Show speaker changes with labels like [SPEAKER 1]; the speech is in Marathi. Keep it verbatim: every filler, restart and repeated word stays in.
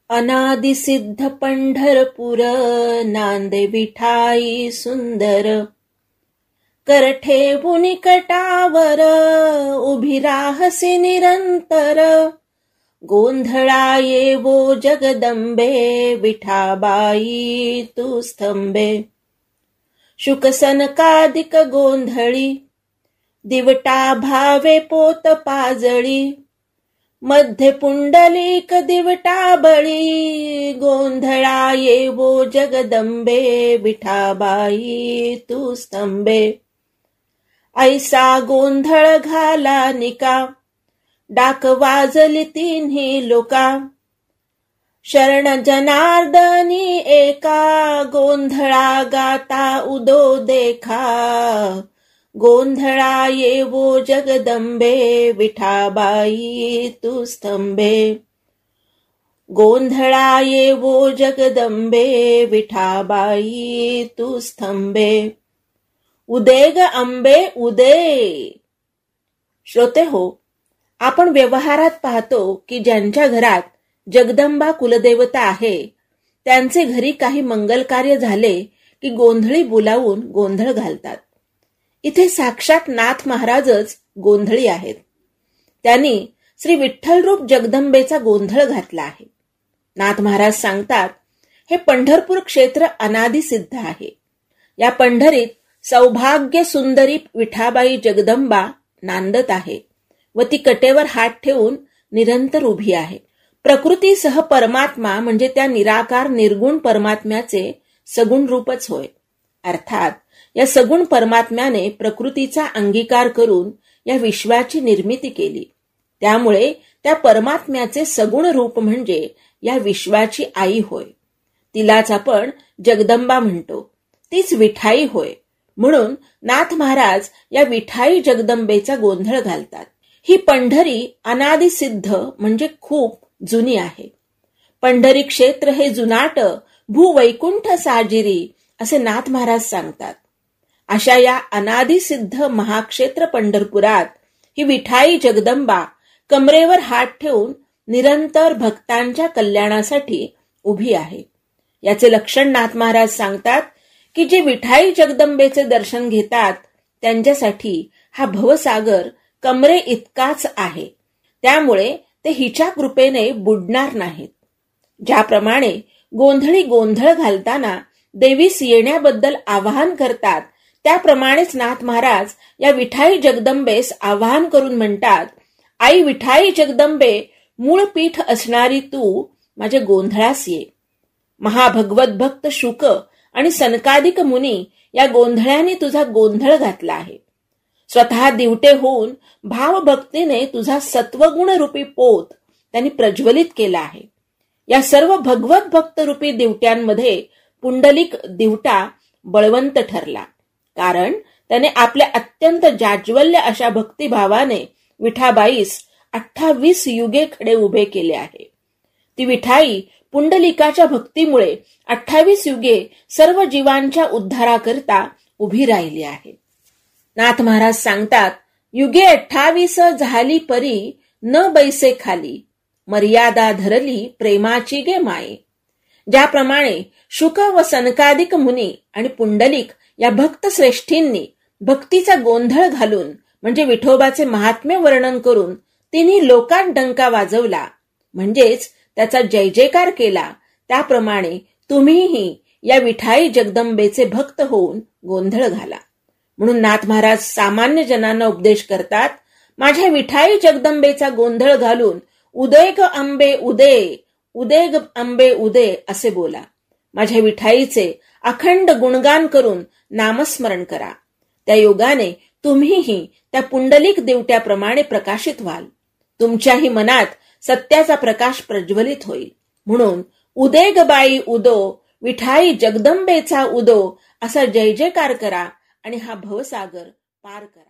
[SPEAKER 1] अनादि सिद्ध पंढरपूर, नांदे विठाई सुंदर. कर ठेवून कटावर, उभी राहसी निरंतर. गोंधळा येवो जगदंबे, विठाबाई तू स्तंभे. शुक सनकादिक गोंधळी, दिवटा भावे पोत पाजळी. मध्य पुंडलिक दिवटा बळी, गोंधळा येवो जगदंबे, विठाबाई तू स्तंभे. ऐसा गोंधळ घाला निका, डाक वाजली तिन्ही लोका. शरण जनार्दनी एका, गोंधळा गाता उदो देखा. गोंधळा येवो जगदंबे, विठाबाई तू स्तंभे. गोंधळा येवो जगदंबे, विठाबाई तू स्तंभे. उदे ग अंबे उदे. श्रोते हो, आपण व्यवहारात पाहतो की ज्यांच्या घरात जगदंबा कुलदेवता आहे त्यांचे घरी काही मंगल कार्य झाले की गोंधळी बोलावून गोंधळ घालतात. इथे साक्षात नाथ महाराजच गोंधळी आहेत. त्यांनी श्री विठ्ठलरूप जगदंबेचा गोंधळ घातला आहे. नाथ महाराज सांगतात, हे पंढरपूर क्षेत्र अनादि सिद्ध आहे. या पंढरीत सौभाग्य सुंदरी विठाबाई जगदंबा नांदत आहे व ती कटेवर हात ठेवून निरंतर उभी आहे. प्रकृतीसह परमात्मा म्हणजे त्या निराकार निर्गुण परमात्म्याचे सगुण रूपच होय. अर्थात या सगुण परमात्म्याने प्रकृतीचा अंगीकार करून या विश्वाची निर्मिती केली. त्यामुळे त्या परमात्म्याचे सगुण रूप म्हणजे या विश्वाची आई होय. तिलाच आपण जगदंबा म्हणतो. तीच विठाई होय. म्हणून नाथ महाराज या विठाई जगदंबेचा गोंधळ घालतात. ही पंढरी अनादि सिद्ध म्हणजे खूप जुनी आहे. पंढरी क्षेत्र हे जुनाट भूवैकुंठ साजिरी असे नाथ महाराज सांगतात. अशा या अनादि सिद्ध महाक्षेत्र पंढरपुरात ही विठाई जगदंबा कमरेवर हात ठेवून निरंतर भक्तांच्या कल्याणासाठी उभी आहे. याचे लक्षण नाथ महाराज सांगतात की जे विठाई जगदंबेचे दर्शन घेतात त्यांच्यासाठी हा भवसागर कमरे इतकाच आहे. त्यामुळे ते हिच्या कृपेने बुडणार नाहीत. ज्याप्रमाणे गोंधळी गोंधळ घालताना देवीस येण्याबद्दल आवाहन करतात त्याप्रमाणेच नाथ महाराज या विठाई जगदंबेस आवाहन करून म्हणतात, आई विठाई जगदंबे, मूळ पीठ असणारी तू माझे गोंधळास ये. महाभगवत भक्त शुक आणि सनकादिक मुनी या गोंधळ्याने तुझा गोंधळ घातला आहे. स्वतः दिवटे होऊन भावभक्तीने तुझा सत्वगुण रूपी पोत त्यांनी प्रज्वलित केला आहे. या सर्व भगवत भक्त रूपी दिवट्यांमध्ये पुंडलिक दिवटा बळवंत ठरला. कारण त्याने आपल्या अत्यंत जाज्वल्य अशा भक्तिभावाने विठाबाईस अठ्ठावीस युगे खडे उभे केले आहे. ती विठाई पुंडलिकाच्या भक्तीमुळे अठ्ठावीस युगे सर्व जीवांच्या उद्धाराकरता उभी राहिली आहे. नाथ महाराज सांगतात, युगे अठ्ठावीस झाली परी, न बैसे खाली. मर्यादा धरली प्रेमाची गे माये. ज्याप्रमाणे शुक व सनकादिक मुनी आणि पुंडलिक या भक्त श्रेष्ठींनी भक्तीचा गोंधळ घालून म्हणजे विठोबाचे महात्म्य वर्णन करून तिन्ही लोकांत डंका वाजवला म्हणजेच त्याचा जय जयकार केला, त्याप्रमाणे तुम्हीही या विठाई जगदंबेचे भक्त होऊन गोंधळ घाला. म्हणून नाथ महाराज सामान्य जनांना उपदेश करतात, माझ्या विठाई जगदंबेचा गोंधळ घालून उदय ग अंबे उदे, उदय ग अंबे उदे असे बोला. माझ्या विठाईचे अखंड गुणगान करून नामस्मरण करा. त्या योगाने तुम्हीही त्या पुंडलिक देवट्याप्रमाणे प्रकाशित व्हाल. तुमच्याही मनात सत्याचा प्रकाश प्रज्वलित होईल. म्हणून उदे ग बाई उदो, विठाई जगदंबेचा उदो असा जय जयकार करा आणि हा भवसागर पार करा.